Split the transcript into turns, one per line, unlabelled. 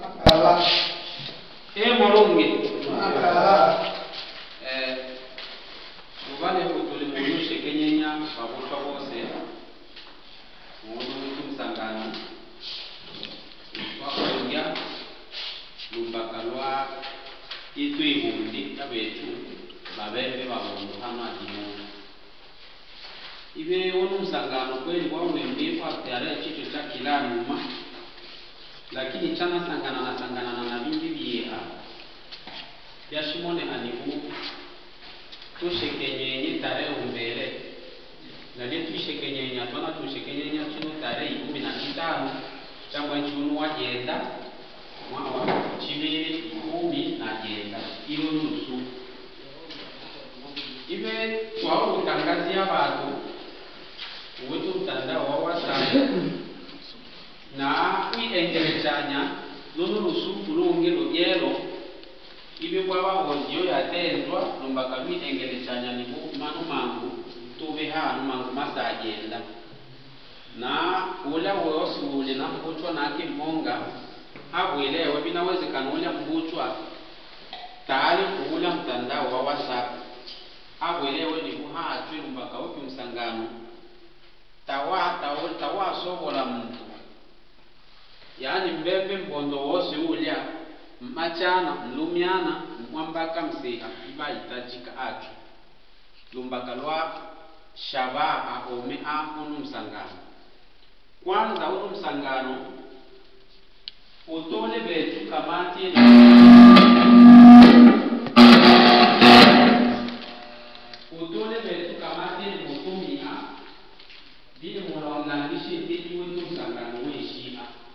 Morungi. Ubale kutole kuyushe kenyenya babuka bose. Umuntu w'umusangano. Wakonya lumbakalwa itu ibundi kabetu babembe babundu hano adimo. Ibe wono musangano kweli wawembe kwa tayari chicho cha kila nyuma. Lakini chana sangana na bingi biha yashimone anibu tushekenyenye tarehe umbele na leo tushekenyenye atona tushekenyenye chino tarehe 15 chama chunu wagenda mwa chibiri 10 na agenda ilo nusu ibe twao utangazia abantu wetu mtandao wa WhatsApp na kuiengelezanya lono lusuku lungelo yelo ibe bwaba ondio yatendwa lumbaka kuiengelezanya ni manu mangu tobe hanu mangu masagenda na ula wosi ule na mbuchwa na kimponga abwelewe binawezekana ule mbuchwa tayari kuula mtandao wa WhatsApp abwelewe ni buhatwe lumbaka uki msangano tawa sobola mtu yani mbembe mbondo wose ulya machana mlumiana mwambaka mseha iba itajika atu lumbaka lwa shabaha ome unu msangano kwanza unu msangano utole betu kamati mutumia bili mulaunganishi ndidi wetu msangano weshia